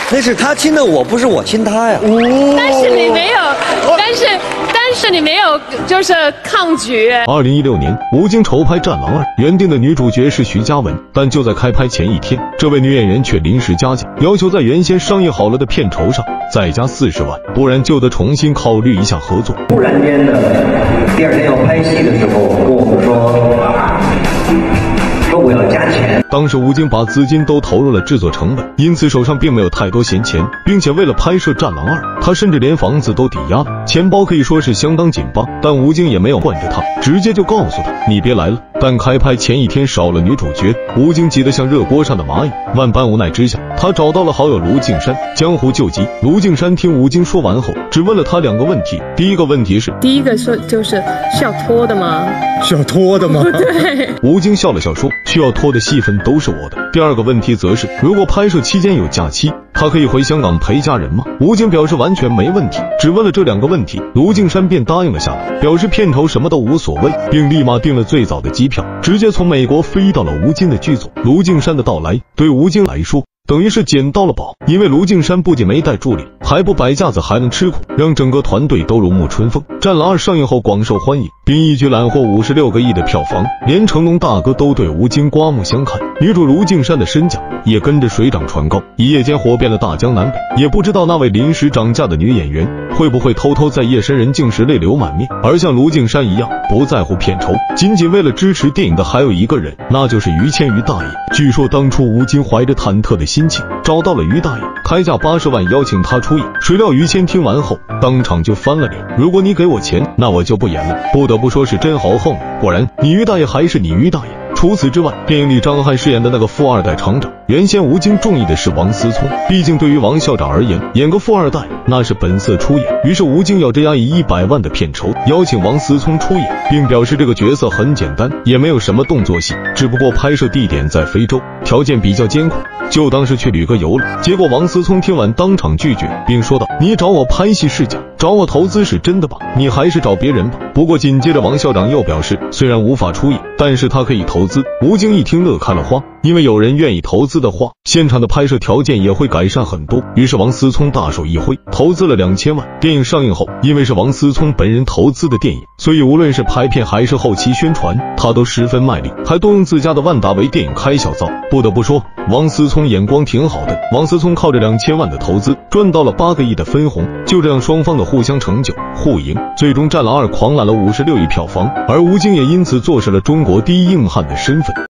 那是他亲的我，不是我亲他呀。 但是你没有，但是你没有就是抗拒。 2016年，吴京筹拍《战狼2》，原定的女主角是徐嘉雯，但就在开拍前一天，这位女演员却临时加价，要求在原先商议好了的片酬上再加40万，不然就得重新考虑一下合作。 突然间的，第二天要拍戏的时候，跟我们说我要加钱。 当时吴京把资金都投入了制作成本，因此手上并没有太多闲钱，并且为了拍摄《战狼2》，他甚至连房子都抵押了，钱包可以说是相当紧巴。但吴京也没有惯着他，直接就告诉他你别来了。但开拍前一天少了女主角，吴京急得像热锅上的蚂蚁，万般无奈之下，他找到了好友卢靖姗，江湖救急。卢靖姗听吴京说完后，只问了他2个问题。第一个问题是， 第一个说就是需要拖的吗？ 需要拖的吗？ 对。 吴京笑了笑说，需要拖的戏份都是我的。第二个问题则是，如果拍摄期间有假期，他可以回香港陪家人吗？吴京表示完全没问题，只问了这2个问题，卢靖姗便答应了下来，表示片酬什么都无所谓，并立马订了最早的机票，直接从美国飞到了吴京的剧组。卢靖姗的到来对吴京来说等于是捡到了宝，因为卢靖姗不仅没带助理，还不摆架子，还能吃苦，让整个团队都如沐春风。《战狼2》上映后广受欢迎，并一举揽获56个亿的票房，连成龙大哥都对吴京刮目相看，女主卢靖姗的身价也跟着水涨船高，一夜间火遍了大江南北。也不知道那位临时涨价的女演员会不会偷偷在夜深人静时泪流满面。而像卢靖姗一样不在乎片酬，仅仅为了支持电影的还有一个人，那就是于谦于大爷。据说当初吴京怀着忐忑的心情找到了于大爷，开价80万邀请他出演，谁料于谦听完后当场就翻了脸，如果你给我钱，那我就不演了。不得不说是真豪横。果然你于大爷还是你于大爷。除此之外，电影里张翰饰演的那个富二代厂长，原先吴京中意的是王思聪，毕竟对于王校长而言，演个富二代那是本色出演。于是吴京咬着牙以100万的片酬邀请王思聪出演，并表示这个角色很简单，也没有什么动作戏，只不过拍摄地点在非洲，条件比较艰苦，就当是去旅个游了。结果王思聪听完当场拒绝，并说道，你找我拍戏是假，找我投资是真的吧？你还是找别人吧。不过紧接着王校长又表示，虽然无法出演，但是他可以投资。吴京一听乐开了花，因为有人愿意投资的话，现场的拍摄条件也会改善很多。于是王思聪大手一挥，投资了2000万。电影上映后，因为是王思聪本人投资的电影，所以无论是拍片还是后期宣传，他都十分卖力，还多用自家的万达为电影开小灶。不得不说，王思聪眼光挺好的。王思聪靠着2000万的投资赚到了8个亿的分红，就这样双方的互相成就互赢，最终《战狼2》狂揽了56亿票房，而吴京也因此坐实了中国第一硬汉的身份。